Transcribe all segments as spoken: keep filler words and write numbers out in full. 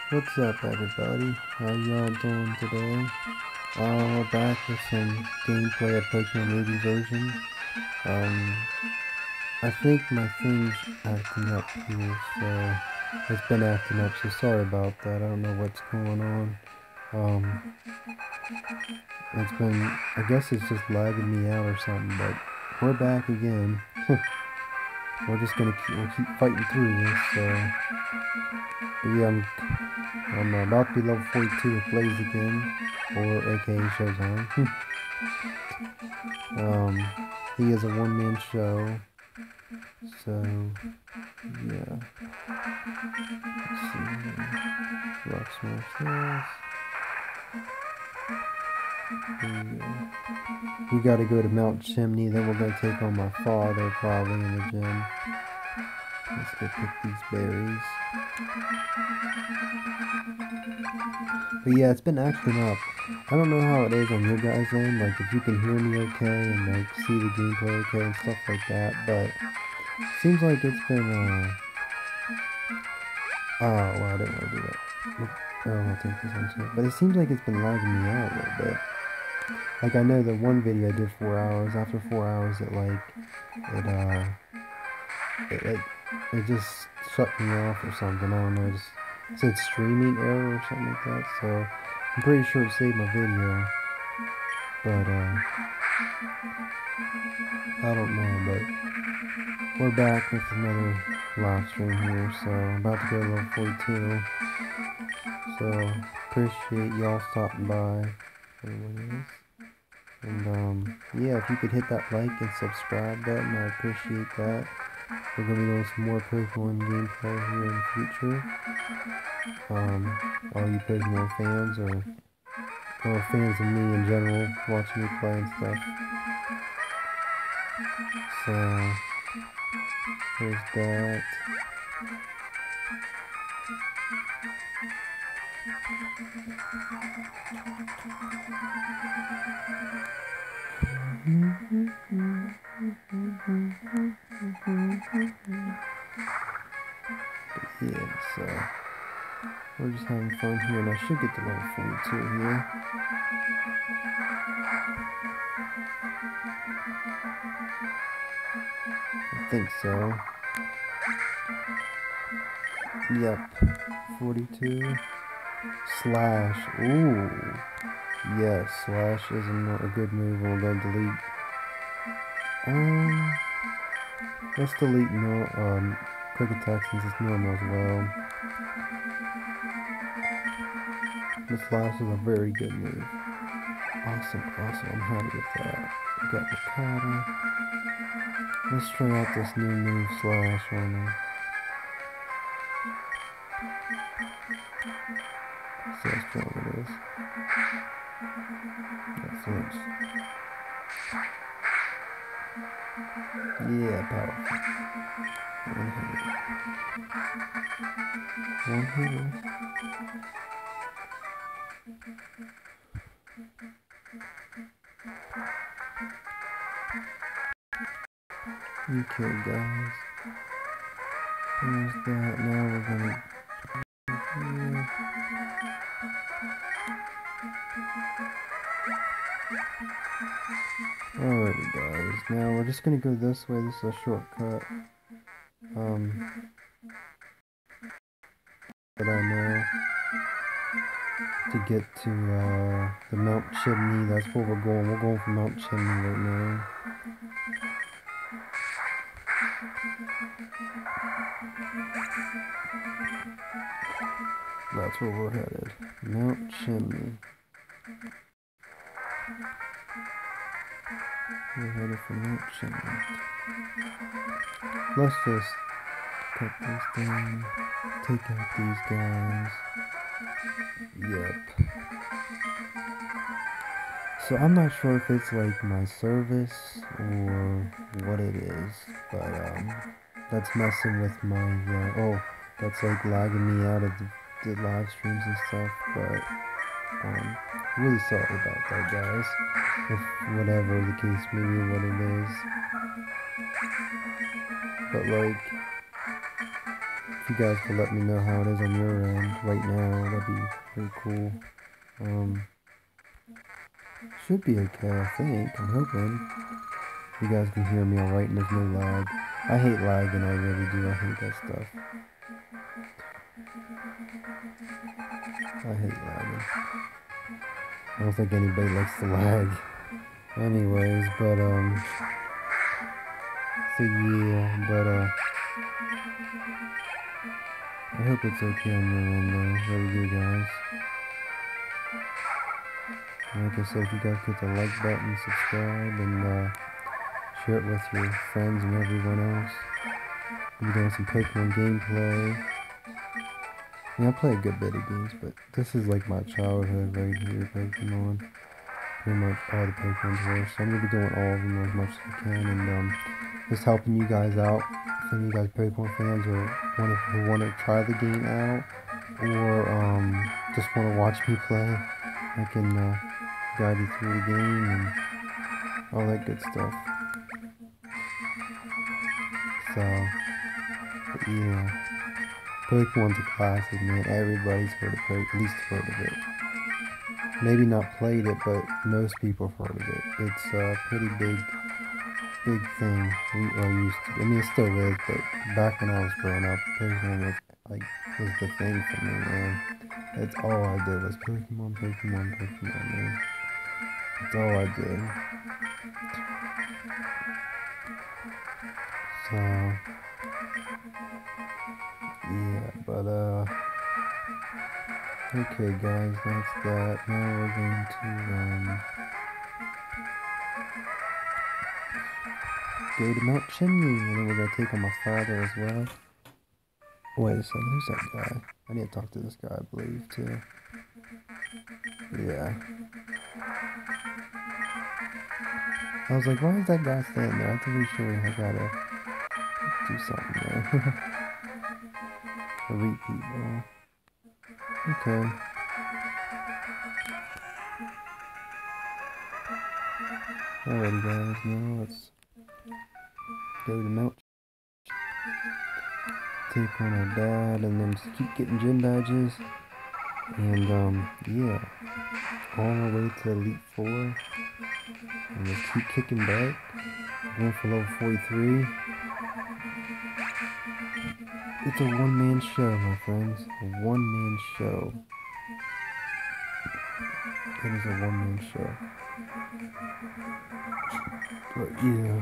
What's up, everybody? How y'all doing today? Uh, we're back with some gameplay of Pokémon Ruby version. Um, I think my thing's acting up here, so it's been acting up, so sorry about that. I don't know what's going on. Um, it's been, I guess it's just lagging me out or something, but we're back again. We're just gonna keep, we'll keep fighting through this, so, but yeah, I'm, I'm about to be level forty-two with Blaze again, or aka Showtime. um, he is a one-man show, so, yeah, let's see, Rock Smash this, yeah. We gotta go to Mount Chimney, then we're gonna take on my father, probably, in the gym. Let's go pick these berries. But yeah, it's been acting up. I don't know how it is on your guys' end, like if you can hear me okay and like see the gameplay okay and stuff like that, but it seems like it's been, uh... oh, well, I didn't want to do that. Oh, I'll take this one too. But it seems like it's been lagging me out a little bit. Like, I know the one video I did four hours, after four hours it like, it, uh... It, it, it just shut me off or something, I don't know, it just it said streaming error or something like that, so I'm pretty sure it saved my video, but uh, I don't know, but we're back with another live stream here, so I'm about to go to level forty-two, so appreciate y'all stopping by, and um, yeah, if you could hit that like and subscribe button, I appreciate that. We're going to be doing some more Pokemon gameplay here in the future. Um, all you Pokemon fans, or, or fans of me in general, watching me play and stuff. So, there's that. Yeah, so we're just having fun here, and I should get to level forty-two here. I think so. Yep, forty-two. Slash. Ooh. Yes, Slash is a, a good move. We're going to delete. Um, let's delete no, um, quick attack since it's normal as well. The Slash is a very good move. Awesome, awesome. I'm happy with that. We got Mikata. Let's try out this new move, Slash, on her. See how strong it is. That flinch. Yeah, powerful. One hitter. One hitter. Okay, guys. There's that. Now we're gonna. Yeah. Alrighty, guys. Now we're just gonna go this way. This is a shortcut. Um. That I know. To get to uh, the Mount Chimney. That's where we're going. We're going for Mount Chimney right now. That's where we're headed. Mount Chimney. We're headed for Mount Chimney. Let's just cut this down. Take out these guys. Yep. So I'm not sure if it's like my service or what it is, but um, that's messing with my, uh, oh, that's like lagging me out of the, the live streams and stuff, but um, really sorry about that, guys, if whatever the case may be, what it is, but like, if you guys could let me know how it is on your end right now, that'd be pretty cool. Um, should be okay, I think. I'm hoping. You guys can hear me alright and there's no lag. I hate lagging, I really do. I hate that stuff. I hate lagging. I don't think anybody likes to lag. Anyways, but, um... so yeah, but, uh... I hope it's okay on your end, though. Really do, guys. Like I said, if you guys hit the like button, subscribe, and, uh... share it with your friends and everyone else. I'm doing some Pokemon gameplay. I mean, I play a good bit of games, but this is like my childhood right here, Pokemon. Pretty much all the Pokemon's were, so I'm going to be doing all of them as much as I can, and um, just helping you guys out. If any of you guys Pokemon fans or want to, who want to try the game out, or um, just want to watch me play, I can uh, guide you through the game and all that good stuff. So, but yeah. Pokemon's a classic, man. Everybody's heard of it, at least heard of it. Maybe not played it, but most people have heard of it. It's a pretty big, big thing. We are used to. I mean, it still is, but back when I was growing up, Pokemon was like was the thing for me, man. That's all I did was Pokemon, Pokemon, Pokemon, man. That's all I did. So. Yeah, but, uh, okay, guys, that's that. Now we're going to, um, go to Mount Chimney, and then we're going to take on my father as well. Wait a second, who's that guy? I need to talk to this guy, I believe, too. Yeah. I was like, why is that guy standing there? I'm pretty sure I gotta do something there. Elite people. Okay. Alrighty guys, now let's go to Mount. Take on our dad and then just keep getting gym badges. And um, yeah. On our way to Elite four. And just keep kicking butt. Going for level forty-three. It's a one-man show, my friends. A one-man show. It is a one-man show. But yeah.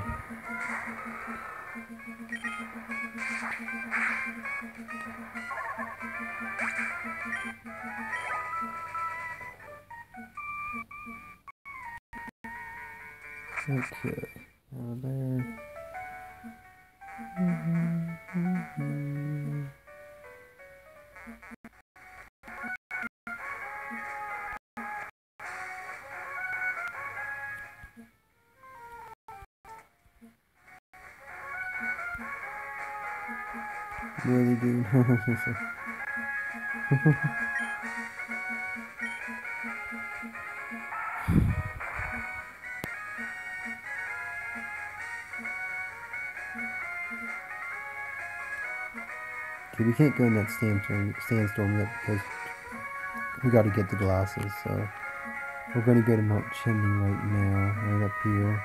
Okay. Over there. Mm-hmm, mm-hmm. Really, dude. Okay, we can't go in that sandstorm, sandstorm yet because we got to get the glasses. So we're going to go to Mount Chimney right now, right up here.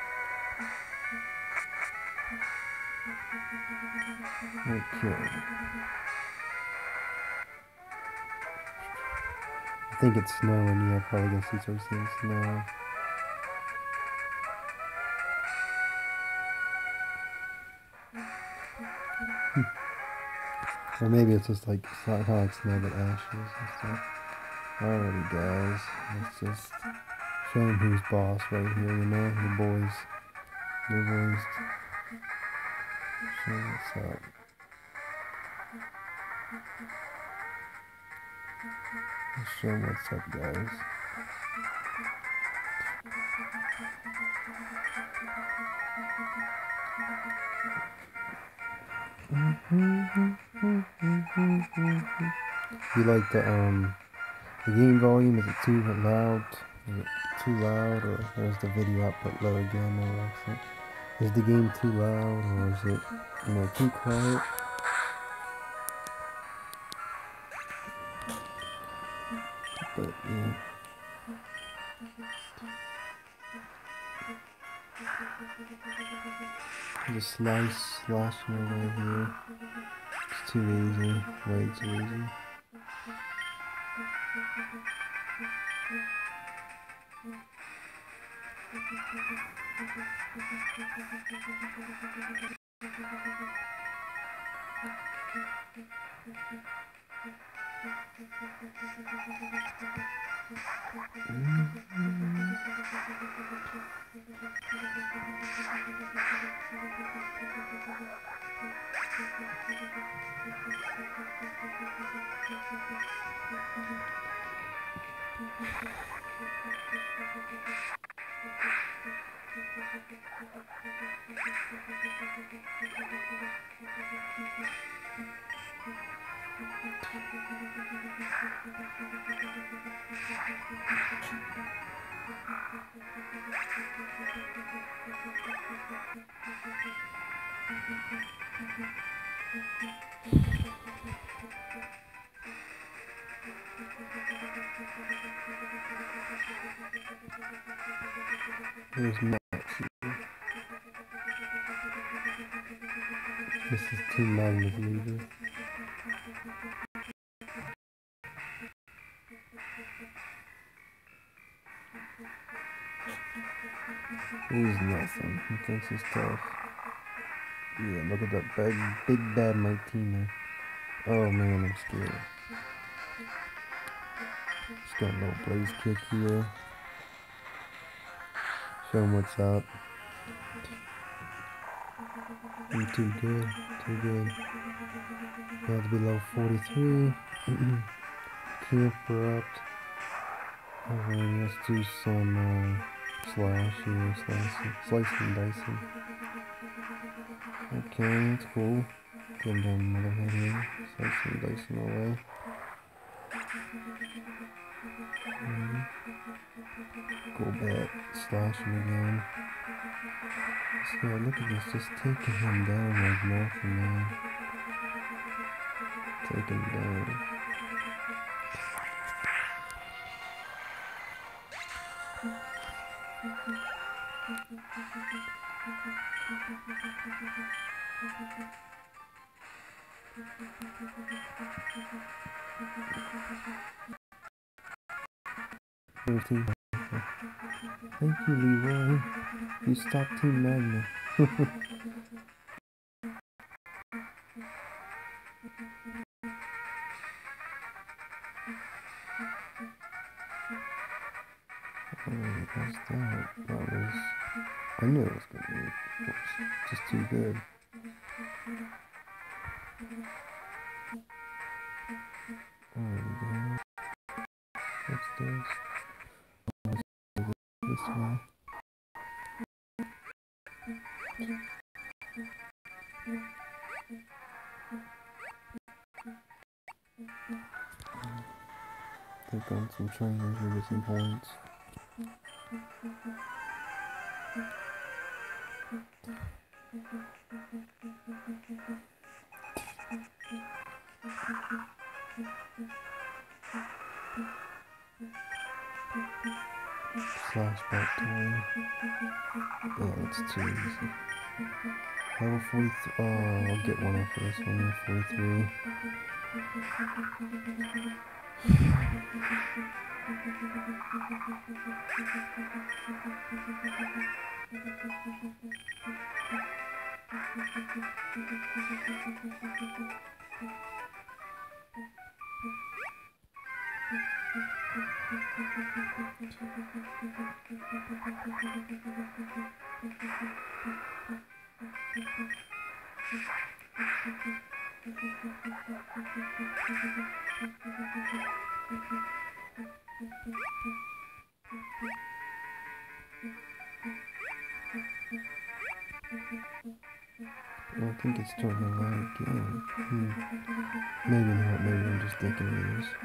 Okay. I think it's snowing. Yeah, probably gonna see some seeing snow. Or maybe it's just like kind of like snow but ashes and stuff. Alrighty, guys, let's just show them who's boss right here. You know, the boys, the boys. Show what's up. Let's show them what's up, guys. You like the um the game volume? Is it too loud? Is it too loud, or there's the video output low again? Or is the game too loud, or is it, you know, too quiet? But yeah. Just slice, slash my way here. It's too easy, way too easy. There's Max. This is too magnet leader. He's nothing. He thinks he's tough. Yeah, look at that big, big bad Mightina. Oh man, I'm scared. Just got a little blaze kick here. Show him what's up. I'm too good, too good. Got to be level forty-three. Can't corrupt. Alright, let's do some uh, slash here, slicing, slicing and dicing. Okay, that's cool. Getting down another head here. Slicing and dicing away. Mm-hmm. Go back, slash him again. So look at this, just taking him down like nothing, man. Take him down. thirteen. Thank you, Leroy. You stopped Team Magna. Alright, what's that? That was... I knew it was gonna be... It was just too good. Alright, what's this? This way. Take on some trainers and get some points. Flashback toy. Yeah, that's too easy. Level forty-three. Oh, I'll get one after this one. forty-three. I think it's starting to lag again. Hmm. Maybe not, maybe I'm just thinking it is.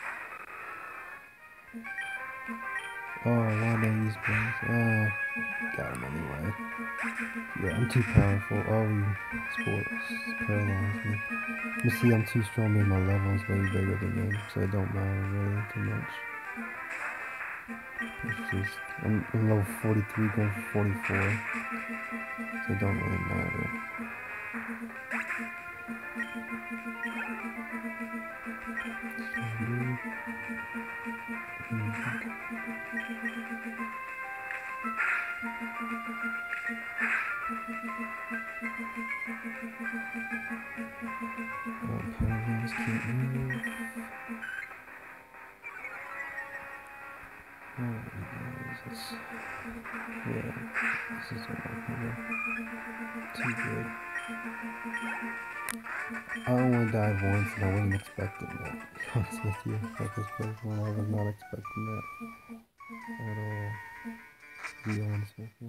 Oh, why did I use both? Oh. got him anyway. Yeah, I'm too powerful. Oh, he sports paralyzed me. You see, I'm too strong, and my level is way bigger than him, so it don't matter really too much. It's just, I'm, I'm level forty-three going for forty-four, so it don't really matter. Oh, paralyzed, can't move. Alright guys, this, yeah, this is remarkable. Too good. I only died once and I wasn't expecting that, to be honest with you. At this Pokemon, I was not expecting that at all, to be honest with you.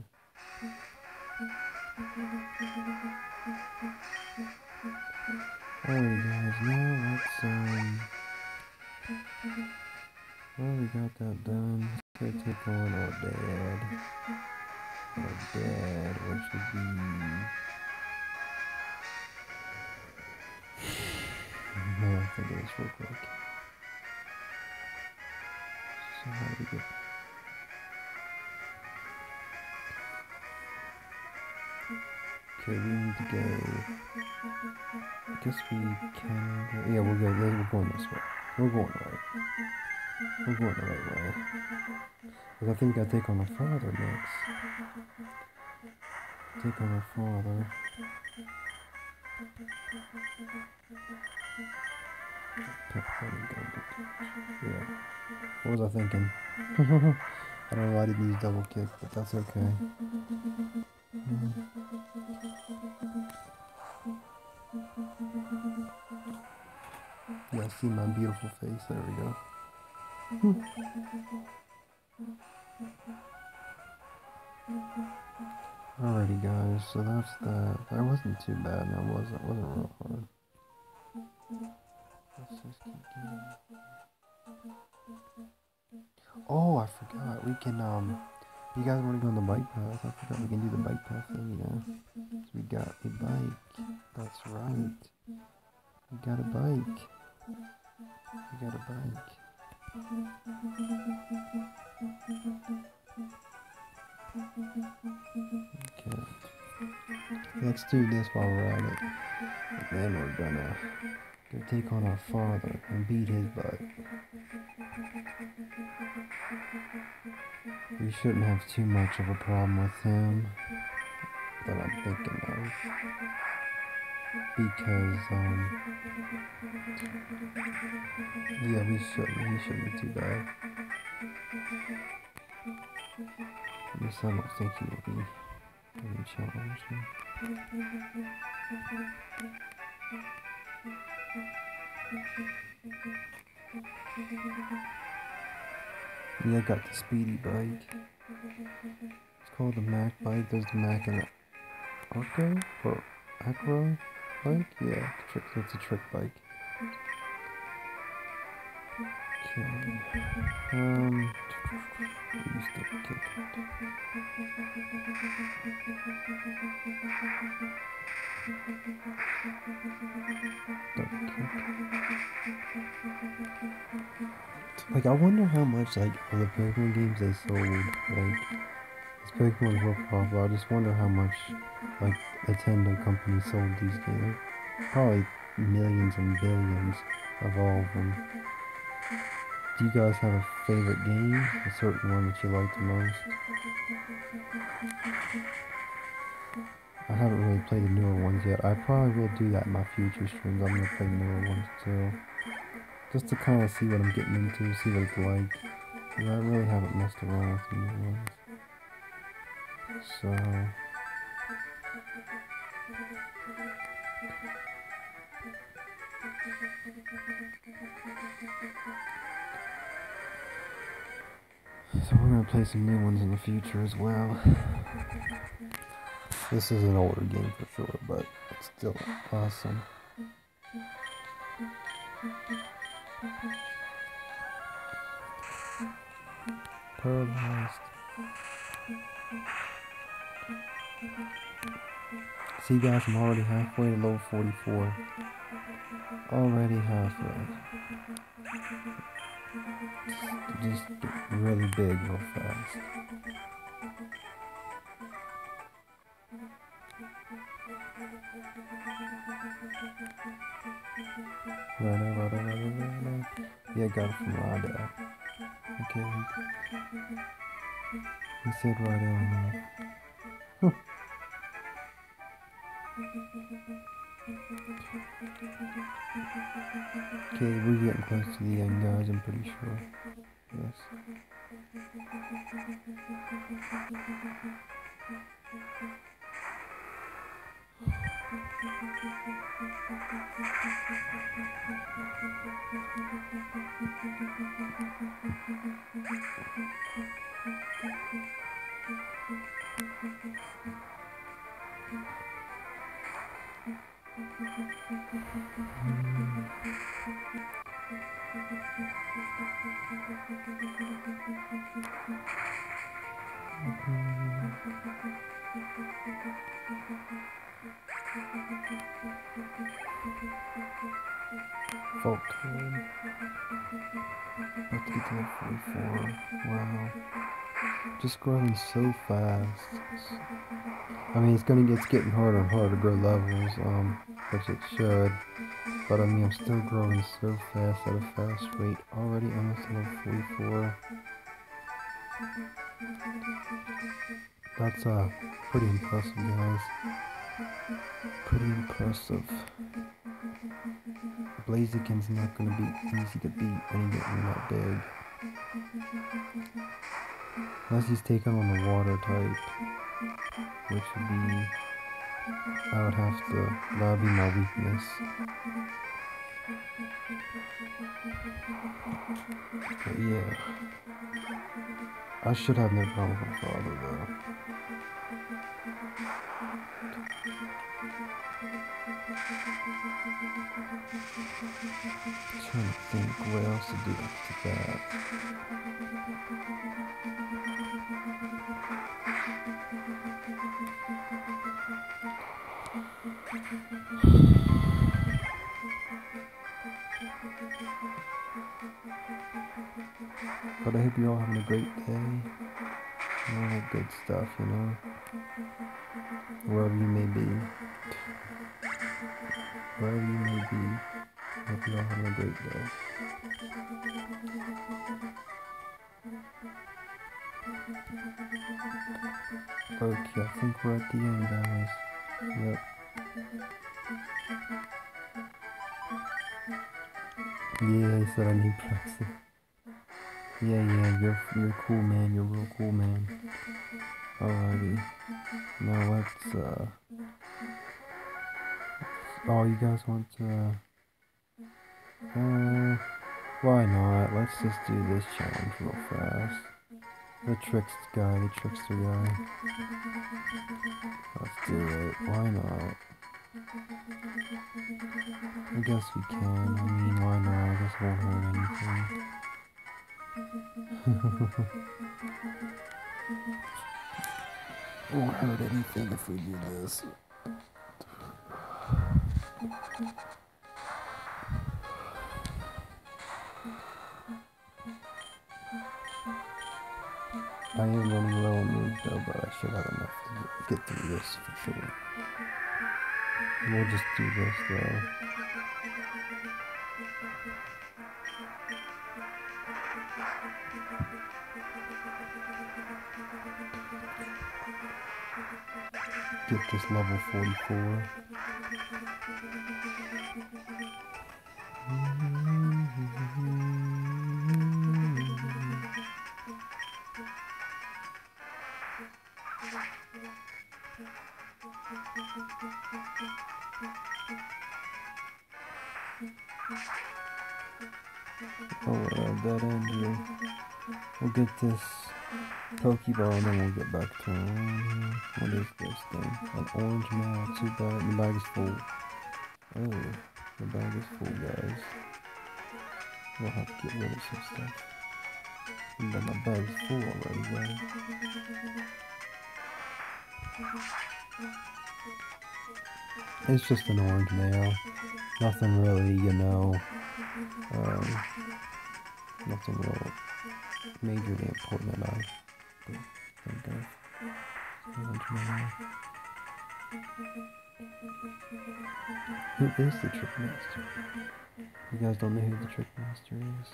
Alright guys, now let's, um, well, we got that done. Let's go take on our dad. Our dad, which would be... No, I think it is real quick. So how do we get... Okay, we need to go... I guess we can go... Yeah, we'll go, we're going this way. We're going right. We're going the right way. Because I think we gotta take on our father next. Take on our father. Yeah. What was I thinking? I don't know why I didn't use double kick, but that's okay. Mm. Yeah, see my beautiful face. There we go. Alrighty guys, so that's that. That wasn't too bad. That wasn't wasn't real hard. Let's just keep going. Oh, I forgot. We can um. You guys want to go on the bike path? I forgot we can do the bike path thing. You know. So we got a bike. That's right. We got a bike. We got a bike. Okay. Let's do this while we're at it. And then we're gonna go take on our father and beat his butt. We shouldn't have too much of a problem with him that I'm thinking of. Because, um, yeah, we shouldn't. He shouldn't be too bad. At least I don't think he will be any challenging. Yeah, I got the speedy bike. It's called the Mac bike. There's the Mac and the Arco or Acro bike. Yeah, trick. It's a trick bike. Okay. Um. Use double kick. Double kick. Like, I wonder how much, like, of the Pokemon games they sold, like, this Pokemon is real profitable. I just wonder how much, like, Nintendo company sold these games. Probably millions and billions of all of them. Do you guys have a favorite game? A certain one that you like the most? I haven't really played the newer ones yet. I probably will do that in my future streams. I'm going to play newer ones too. Just to kind of see what I'm getting into, see what it's like. Because I really haven't messed around with the new ones. So... So we're going to play some new ones in the future as well. This is an older game for sure, but it's still awesome. Paralyzed. See guys, I'm already halfway to level forty-four. Already halfway. Just get really big real fast. Rada, rada, rada, rada. Yeah, got it from Rada. Okay. He said Rada enough. Huh. Okay, we're getting close to the end, guys, I'm pretty sure. Yes. Fault code. Let's get to level forty-four. Wow. Just growing so fast. I mean, it's gonna it's getting harder and harder to grow levels, um, which it should. But I mean, I'm still growing so fast at a fast rate. Already almost at level forty-four. That's uh pretty impressive, guys. Pretty impressive. Blaziken's not gonna be easy to beat when you get him that big. Unless he's taking on the water type, which would be, I would have to, that would be my weakness. But yeah, I should have no problem with my father though. I'm trying to think what else to do after that. But I hope you're all having a great day. All that good stuff, you know. Wherever you may be. Wherever you may be. I hope you're all having a great day. Okay, I think we're at the end, guys. Yep. Yeah, he said I need practice. Yeah, yeah, you're you're cool, man. You're real cool, man. Alrighty. Now let's uh. Oh, you guys want to? Uh, why not? Let's just do this challenge real fast. The tricks guy, the trickster guy. Let's do it. Why not? I guess we can. I mean, why not? I guess it won't hurt anything. Won't hurt anything if we do this. I am running low on moves though, but I should have enough to get through this for sure. We'll just do this though. Get this level forty-four. Oh, we're at that end here. We'll get this Pokeball and then we'll get back to him. What is this thing? An orange map. Too bad. The bag is full. Oh, the bag is full, guys. We'll have to get rid of some stuff. But my bag is full already, guys. It's just an orange nail. Nothing really, you know, um, nothing real majorly important that I could think of. Orange nail. Who is the Trick Master? You guys don't know who the Trick Master is?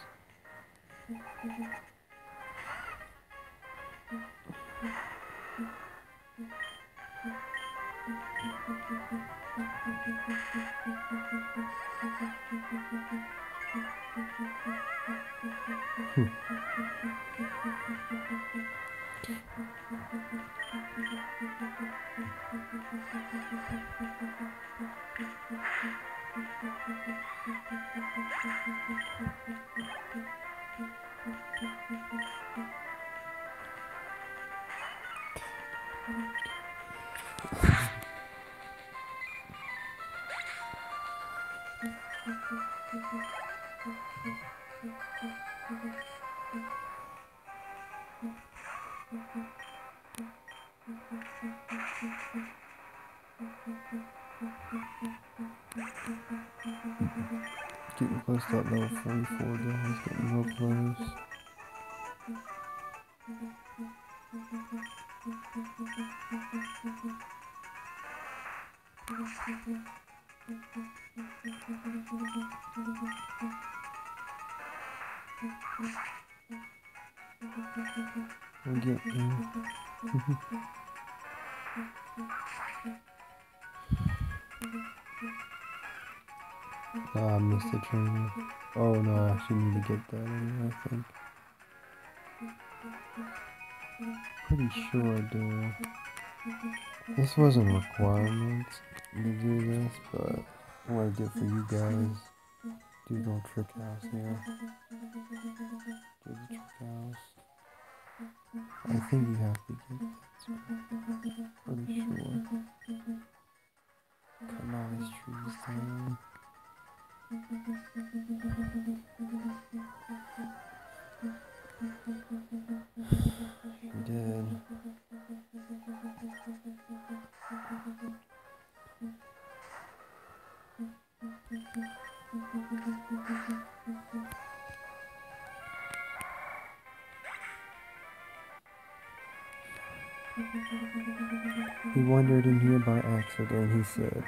Hmm. Getting close to that level forty-four, guys. Getting real close. We're getting. Ah, I missed the trainer. Oh no, I actually need to get that anyway, I think. Pretty sure I do. This wasn't a requirement to do this, but I want to do it for you guys. Do the little trick house here. Do the trick house. I think you have to get that. Pretty sure. Cut all these trees down. You did. He wandered in here by accident, he said.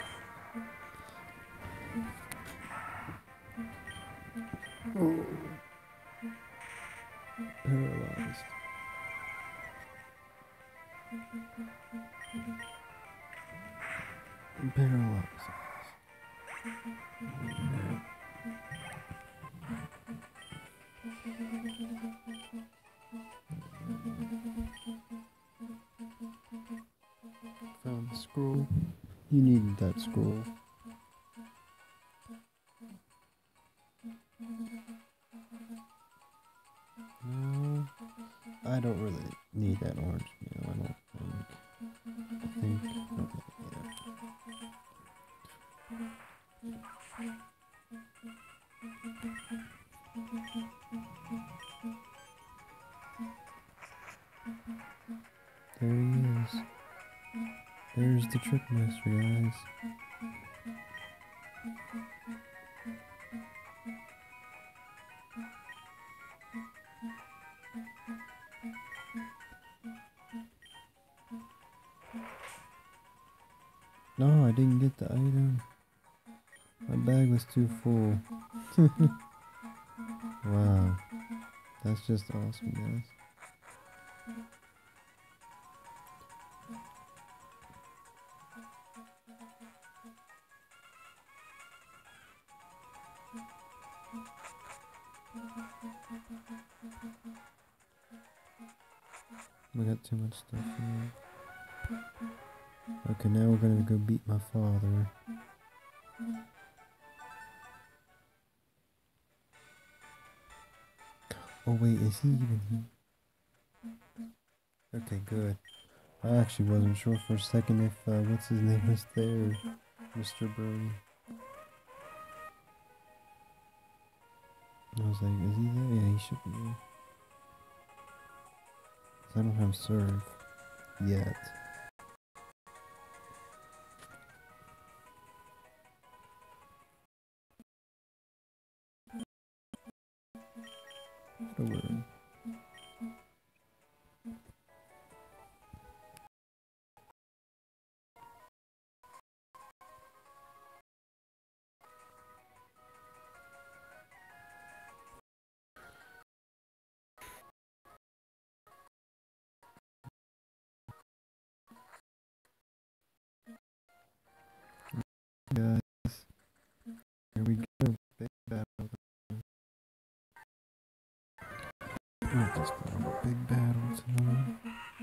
Oh. Paralyzed. Paralyzed. Found the scroll. You needed that scroll. No, I don't really need that orange nail, I don't think. I think, okay, yeah. There he is. There's the Trick Master, guys. No, I didn't get the item. My bag was too full. Wow. That's just awesome, guys. We got too much stuff here. Okay, now we're gonna go beat my father. Oh wait, is he even here? Okay, good. I actually wasn't sure for a second if, uh, what's his name was there. Mister Birdie. I was like, is he there? Yeah, he should be there. I don't have serve yet. Don't worry. Guys, here we go. Big battle. Not this battle, big battle tonight.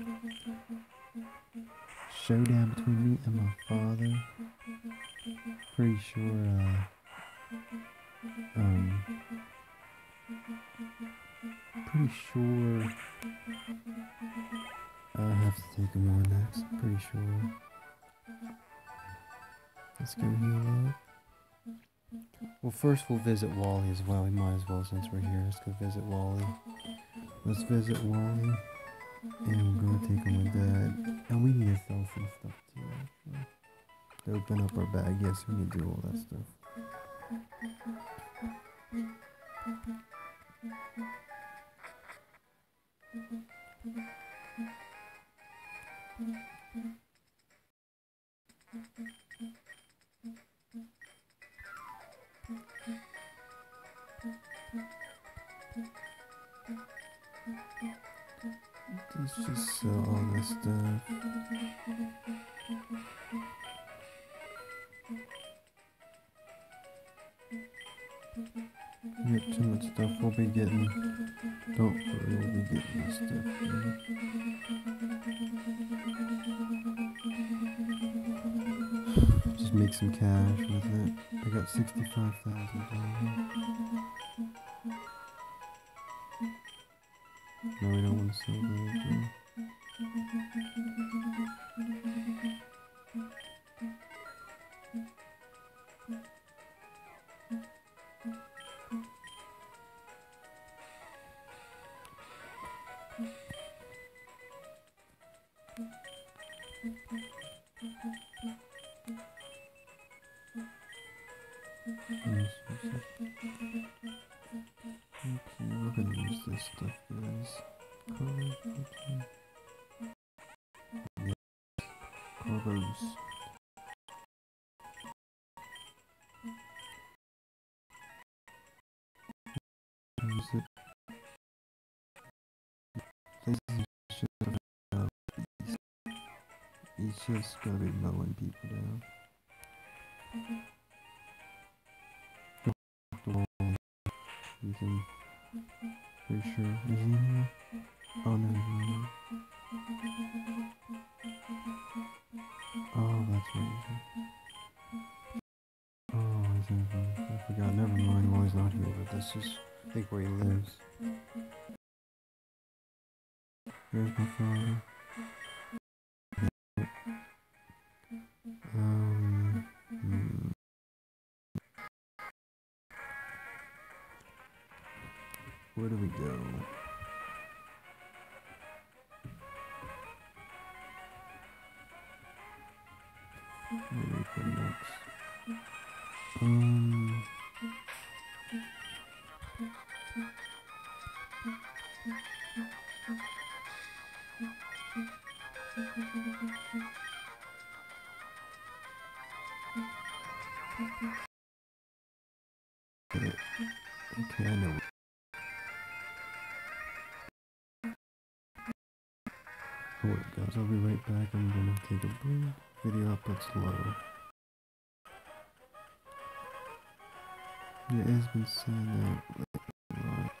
Showdown between me and my father. Pretty sure, uh, um, pretty sure I have to take him on next. Pretty sure. Let's go heal up. Well, first we'll visit Wally as well. We might as well since we're here. Let's go visit Wally. Let's visit Wally. And we're gonna take him with Dad. And we need to sell some stuff too, actually. To open up our bag. Yes, we need to do all that stuff. Let's just sell all this stuff. We got too much stuff we'll be getting. Don't worry, we'll be getting this stuff. Just make some cash with it. I got sixty-five thousand dollars. No, we don't want to sell those, though. Okay, we're gonna use this stuff, guys. Cargo, okay. Yes, cargoes. Use it. Places should have uh, east. It's just gotta be mowing people down. You can. Pretty sure. Is he in here? Oh no, he's not here. Oh, that's right. Oh, he's in here. I forgot. Never mind. Well, he's not here, but this is, I think, where he lives. There's my father. Um. Hmm. Where do we go? Where do we go next? Um. Okay, I know. Hold up, guys. I'll be right back. I'm gonna take a break. Video output's low. Yeah, it has been saying that.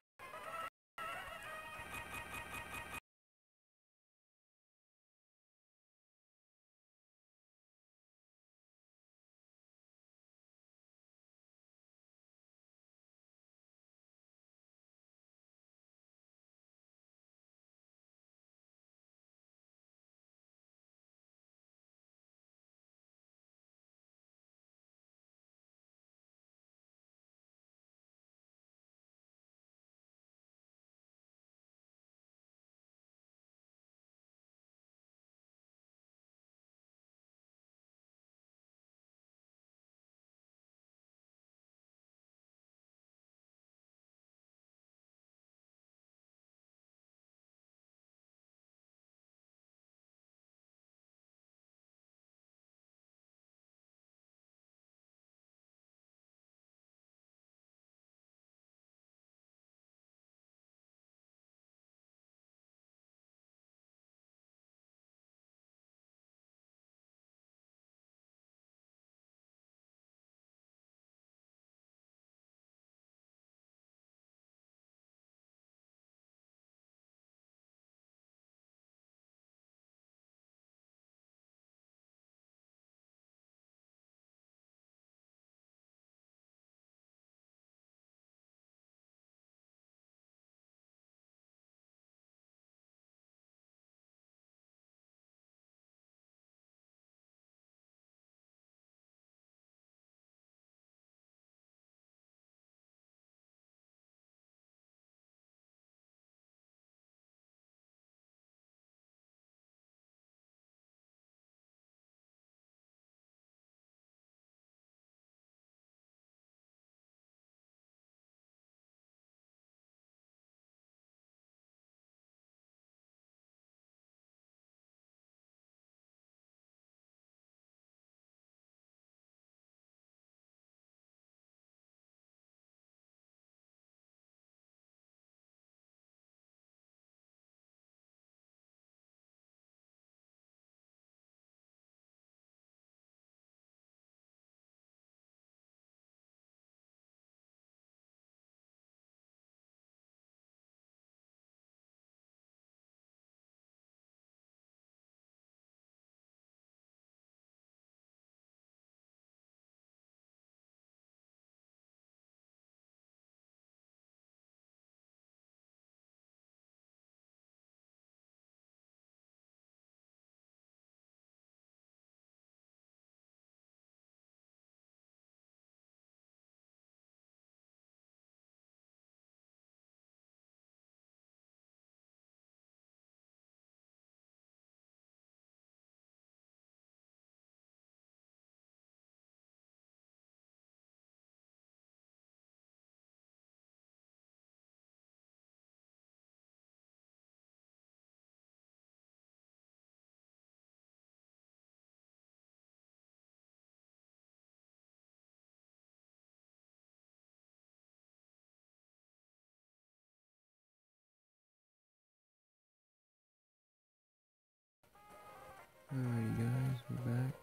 Alrighty guys, we're back.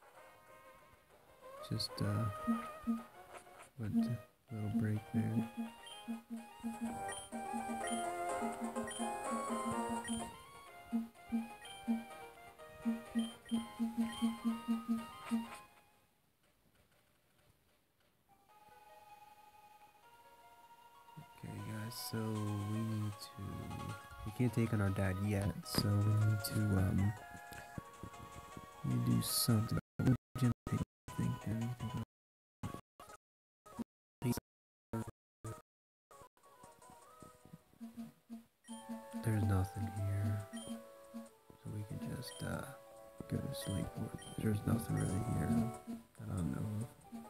Just uh went a little break there. Okay guys, so we need to we can't take on our dad yet, so we need to um we need to do something. There's nothing here, so we can just uh go to sleep. There's nothing really here that I don't know of.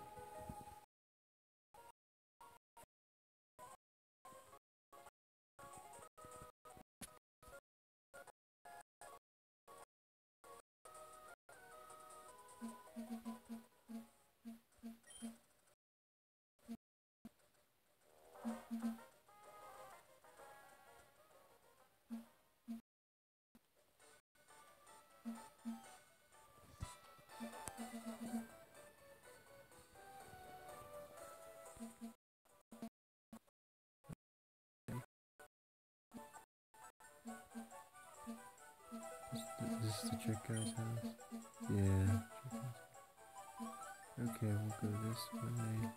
Is this the trick guy's house? Yeah. Okay, we'll go this way.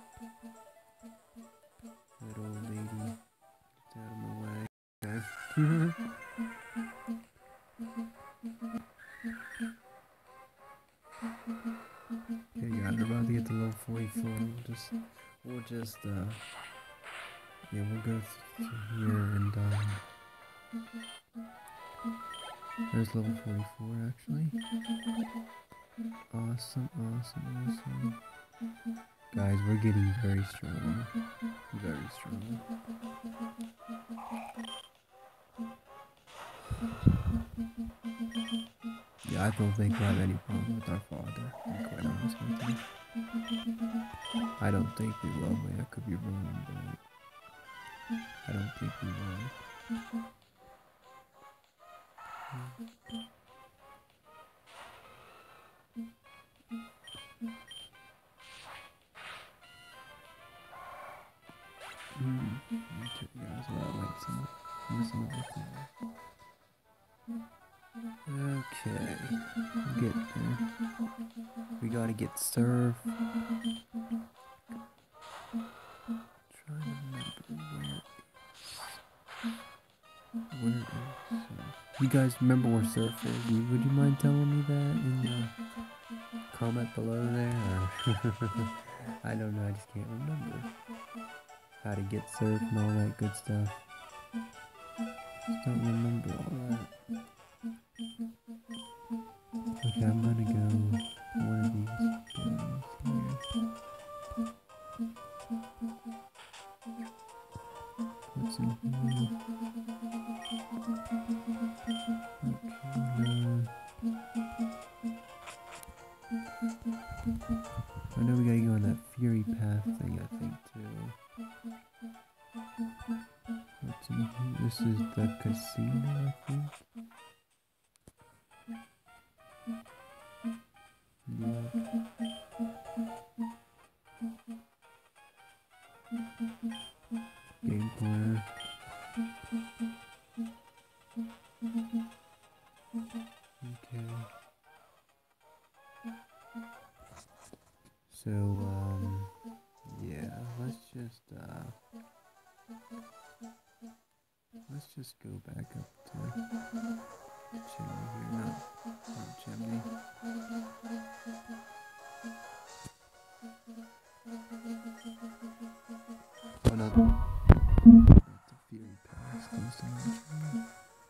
That old lady. Get out of my way. Okay. Okay guys, we're about to get to level forty-four. We'll just we'll just uh yeah, we'll go through here and um there's level forty-four actually. Awesome, awesome, awesome. Guys, we're getting very strong. Very strong. Yeah, I don't think we have any problem with our father, to be quite honest with you. I don't think we will, but I could be wrong, but I don't think we will. Mm. Okay, guys, well, that lights up. Listen to this. Okay, we'll get there. We gotta get served. Trying to remember where. Where is Surf? You guys remember where Surf is? Would you mind telling me that in the comment below there? I don't know, I just can't remember how to get Surf and all that good stuff. Just don't remember all that. Okay, I'm gonna go one of these buildings here. What's in here? Okay, I know we gotta go on that Fury Path thing, I think, too. What's in here? This is the casino, I think. Yeah. Game player. Okay. So, um, yeah, let's just, uh, let's just go back up to chimney here, no, not chimney. Oh, no, that's the Fury Pass, close to my chimney.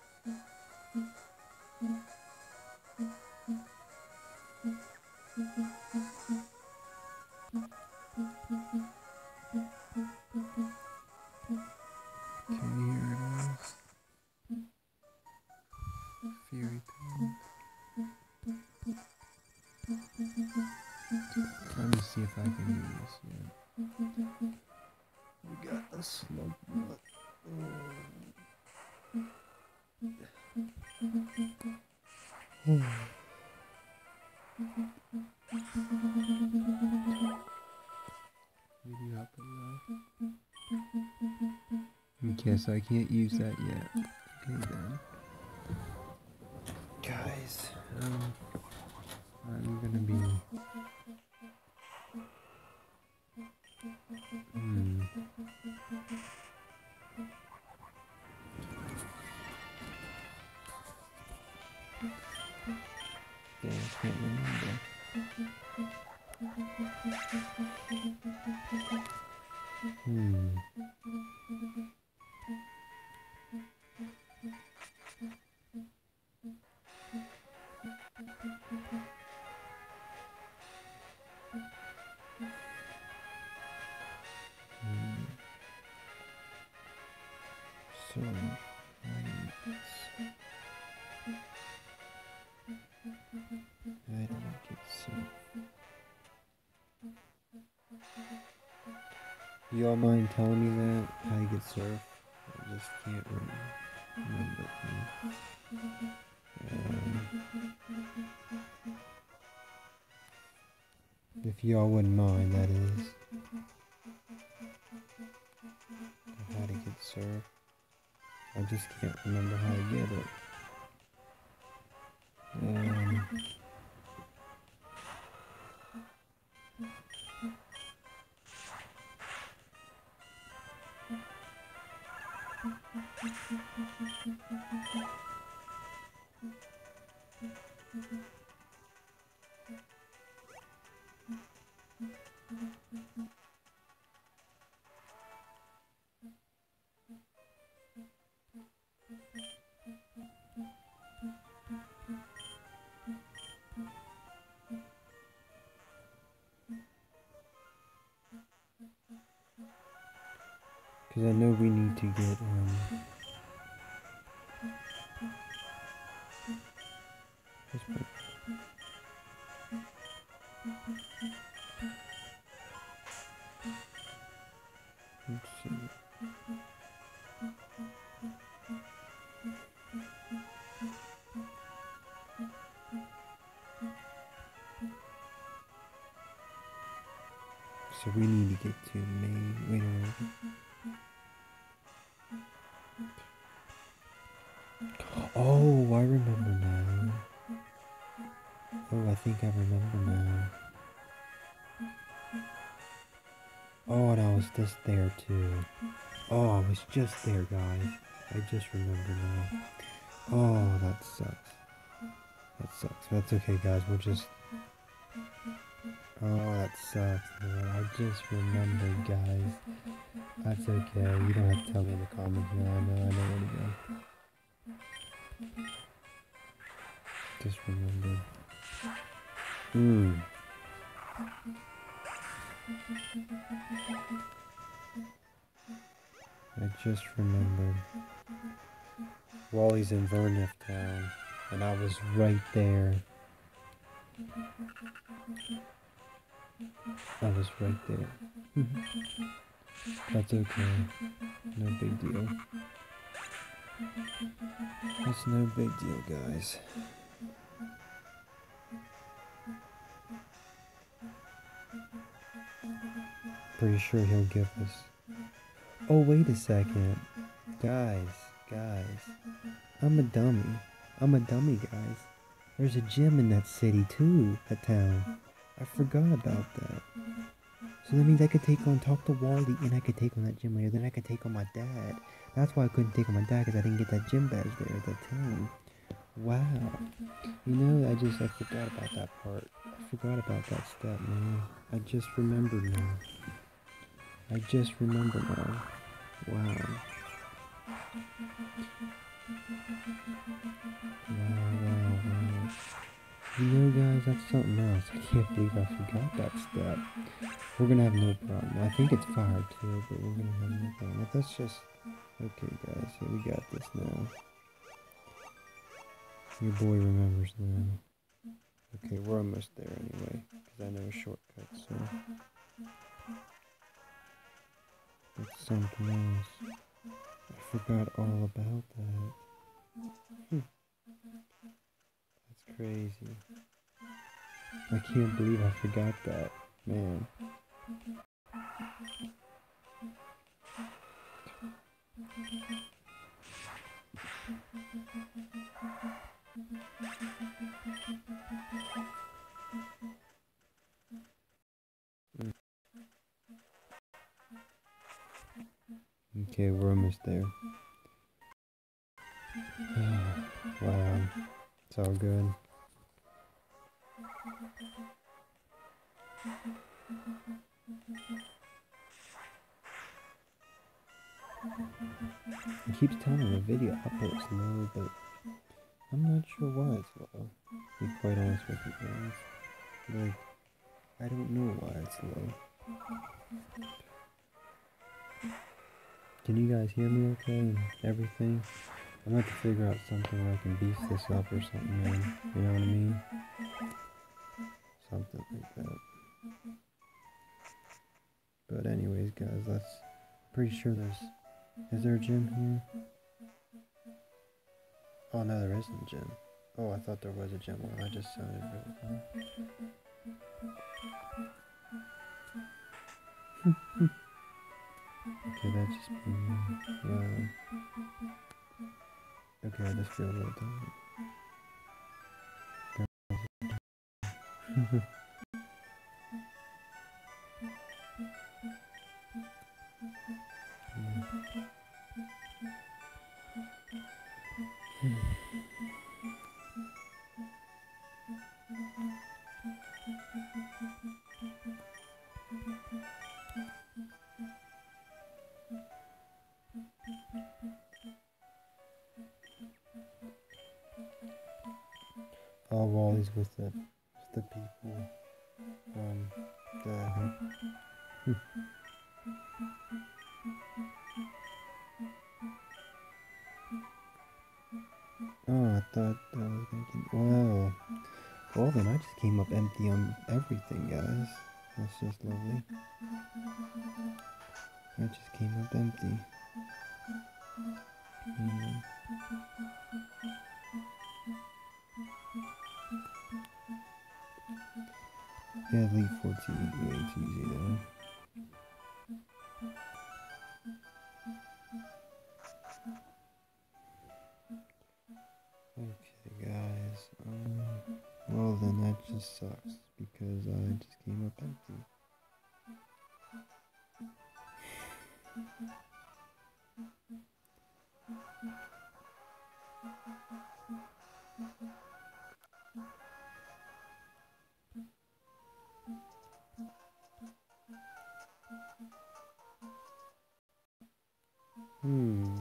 Okay, here it is. Fury Pass. Let me see if I can do this yet. We got the slug nut. Oh. Maybe up below. Guess I can't use that yet. Okay then. Guys, um, I'm gonna be... Hmm. Yeah, I can't remember. Hmm. Hmm. So, I I don't get so. Y'all mind telling me that? How you get surf? I just can't remember. Um, if y'all wouldn't mind, that is. How to get surf. I just can't remember how to get it. Um, Because I know we need to get, um, let's see. So we need to get to Maine. Wait a minute. Oh, I remember now. Oh, I think I remember now. Oh, and I was just there too. Oh, I was just there, guys. I just remember now. Oh, that sucks. That sucks. That's okay, guys. We'll just... Oh, that sucks, man. I just remembered, guys. That's okay. You don't have to tell me in the comments. No, I know. I know where to go. Just remembered. Hmm. I just remembered. Wally's in Vernif Town, and I was right there. I was right there. That's okay. No big deal. That's no big deal, guys. Pretty sure he'll give us... Oh, wait a second. Guys, guys. I'm a dummy. I'm a dummy, guys. There's a gym in that city, too. That town. I forgot about that. So that means I could take on, talk to Wally, and I could take on that gym later. Then I could take on my dad. That's why I couldn't take on my dad, because I didn't get that gym badge there at that town. Wow. You know, I just, I forgot about that part. I forgot about that step, man. I just remembered now. I just remember now. Wow. Wow, wow, wow. You know, guys, that's something else. I can't believe I forgot that step. We're gonna have no problem. I think it's fire too, but we're gonna have no problem. But that's just... Okay, guys, yeah, we got this now. Your boy remembers now. Okay, we're almost there anyway, because I know a shortcut, so... It's something else. I forgot all about that. Hmm. That's crazy. I can't believe I forgot that, man. Okay, we're almost there. Wow, it's all good. It keeps telling me the video upload slow, but I'm not sure why it's slow. To be quite honest with you guys. Like, I don't know why it's slow. Can you guys hear me okay and everything? I'm gonna have to figure out something where I can beef this up or something, man. You know what I mean? Something like that. But anyways, guys, that's pretty sure there's... Is there a gym here? Oh, no, there isn't a gym. Oh, I thought there was a gym. Well, I just sounded really dumb. Okay, that just... Wow. Okay, I just feel a little tired. Oh, Wally's with the, with the people. Um, the... Oh, I thought I was thinking... Wow. Well, then I just came up empty on everything, guys. That's just lovely. I just came up empty. Mm. Yeah, Elite fourteen is way too easy though. Okay, guys. Um, well, then that just sucks because I just came up empty. Hmm.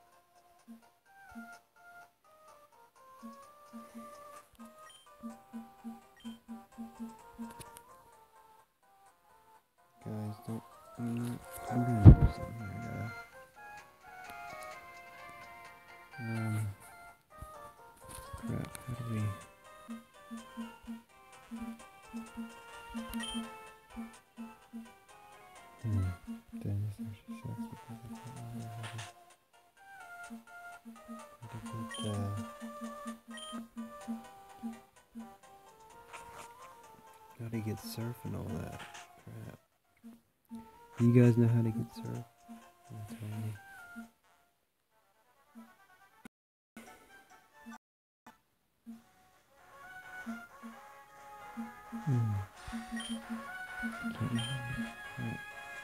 Guys, don't... I'm not... I'm gonna do something here, guys. Um... Crap, how do we... Hmm. Damn, this actually sucks because I can't remember how to... How to get, uh... How to get surf and all that. Crap. You guys know how to get surf? Don't tell me. Hmm. Can't remember. Crap.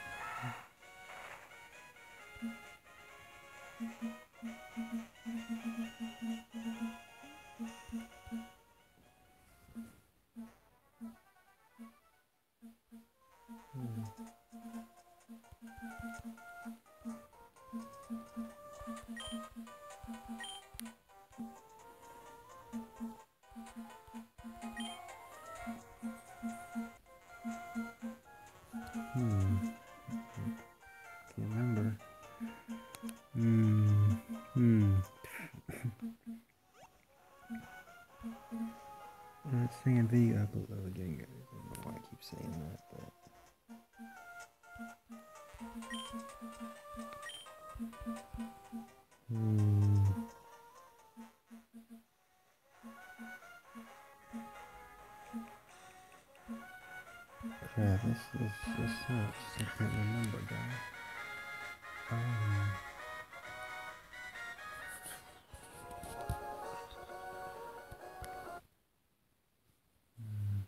Hmm. Hmm. Can't remember. Hmm. Hmm. Uh, it's saying video upload again, guys. I don't know why I keep saying that, but... Hmm. Crap, this is this sucks. I can't remember, guys. Um, hmm,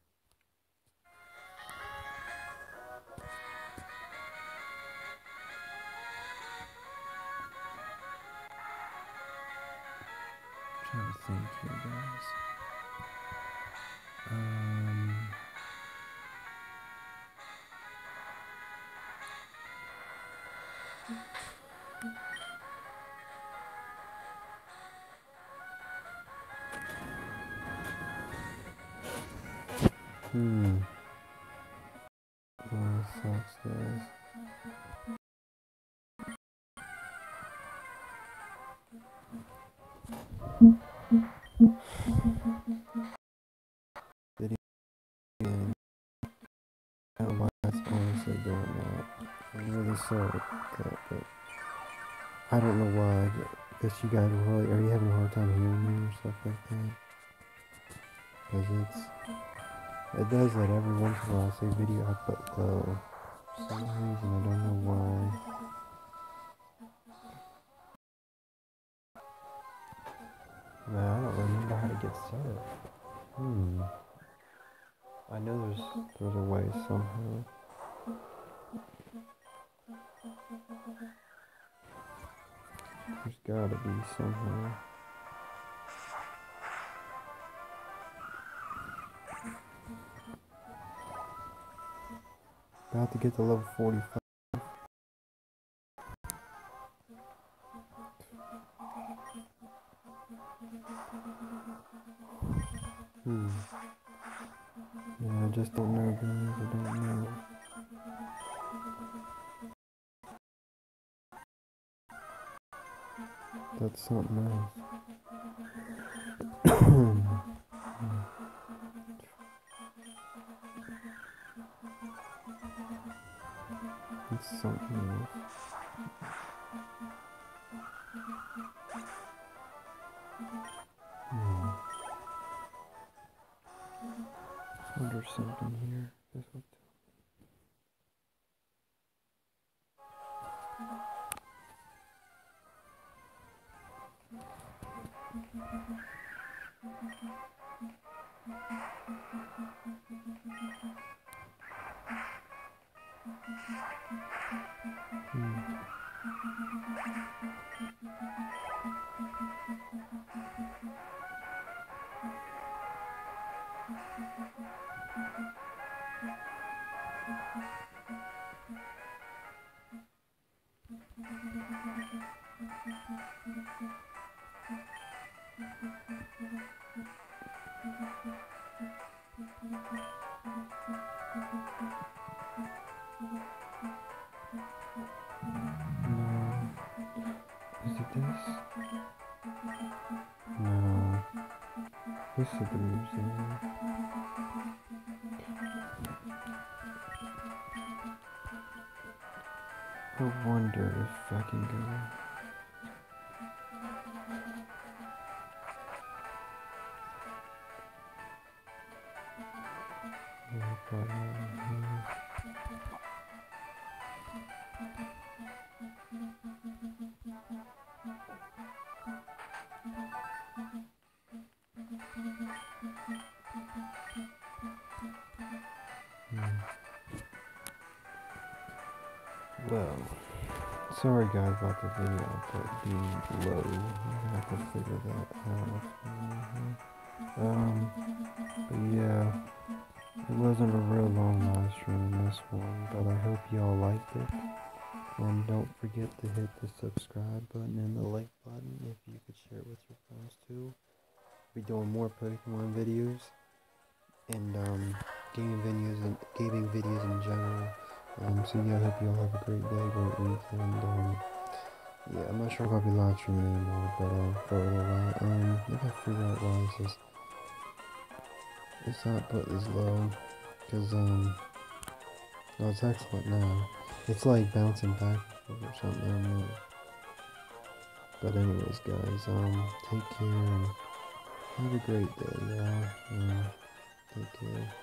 trying to think here, guys. Um, hmm. Oh, this sucks, guys. Video game. I don't know why it's honestly doing that. I'm really sorry about that, but I don't know why. I guess you guys are really, are you having a hard time hearing me or stuff like that? Because it's, it does that every once in a while, say video output low. For some reason, I don't know why. But I don't remember how to get started. Hmm. I know there's, there's a way somehow. There's gotta be somehow. About to get to level forty-five. Hmm. Yeah, I just don't know, guys. I don't know. That's something else. It's something else. Hmm. I wonder if something here. This will hmm. No. Is it this? No. This is the museum. I wonder if I can go. Yeah, probably not here. Hmm. Well, sorry guys about the video output being low. I'm gonna have to figure that out. Um, but yeah, it wasn't a real long live stream this one, but I hope y'all liked it. And don't forget to hit the subscribe button and the like button if you could share it with your friends too. We'll be doing more Pokemon videos and um, gaming videos and gaming videos in general. Um, so yeah, I hope y'all have a great day, great week, and um, yeah, I'm not sure if I'll be live streaming anymore, but uh, for a little while. Um, I gotta figure out why this is this output is low, cause um, no, it's excellent now. It's like bouncing back or something. I don't know. But anyways, guys, um, take care and have a great day, y'all. Um, take care.